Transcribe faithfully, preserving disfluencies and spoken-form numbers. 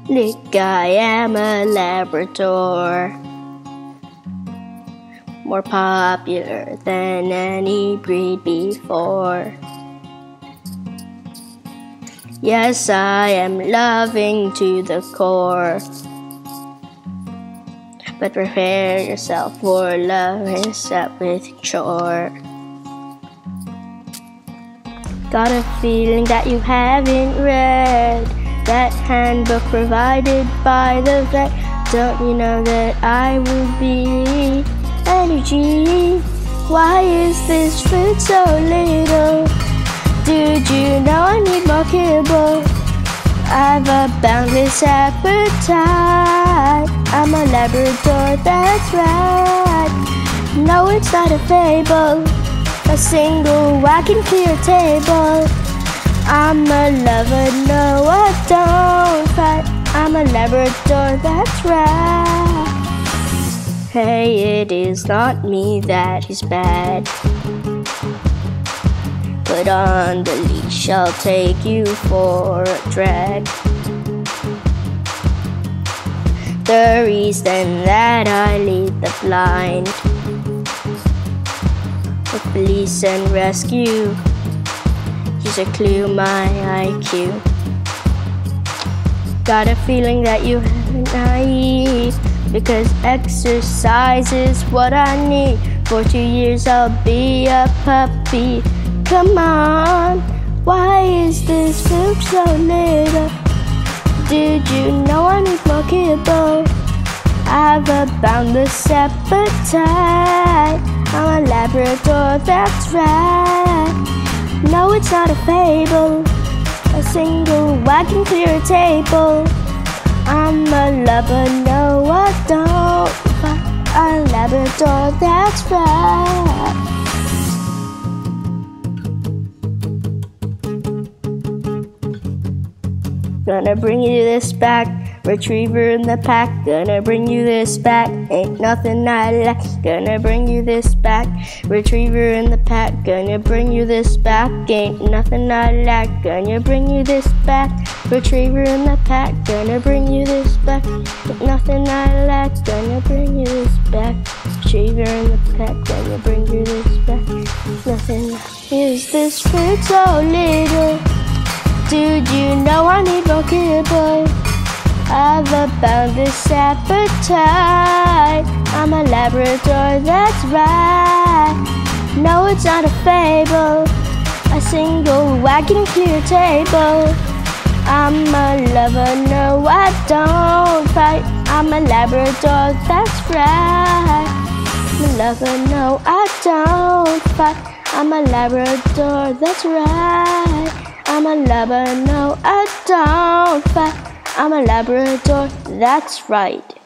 Look, I am a Labrador, more popular than any breed before. Yes, I am loving to the core, but prepare yourself for love is up with chore. Got a feeling that you haven't read that handbook provided by the vet. Don't you know that I will be energy? Why is this food so little? Did you know I need more kibble? I've a boundless appetite. I'm a Labrador, that's right. No, it's not a fable, a single wagon clear table. I'm a lover, no I don't fight. I'm a Labrador, that's right. Hey, it is not me that is bad. Put on the leash, I'll take you for a drag. The reason that I lead the blind for police and rescue, here's a clue, my I Q. Got a feeling that you haven't naive, because exercise is what I need. For two years I'll be a puppy. Come on, why is this food so little? Did you know I need more kibble? I've a boundless appetite. I'm a Labrador, that's right. No, it's not a fable, a single wagon clear table. I'm a lover, no I don't fight. I'm a Labrador, that's right. Gonna bring you this back, retriever in the pack. Gonna bring you this back, ain't nothing I lack. Gonna bring you this back, retriever in the pack. Gonna bring you this back, ain't nothing I lack. Gonna bring you this back, retriever in the pack. Gonna bring you this back, ain't nothing I lack. Gonna bring you this back, retriever in the pack. Gonna bring you this back, nothing. Is this food so little? Did you know I need more kibble? I've a boundless appetite. I'm a Labrador, that's right. No, it's not a fable, a single wagon clear table. I'm a lover, no I don't fight. I'm a Labrador, that's right. I'm a lover, no I don't fight. I'm a Labrador, that's right. I'm a lover, no I don't fight. I'm a Labrador, that's right.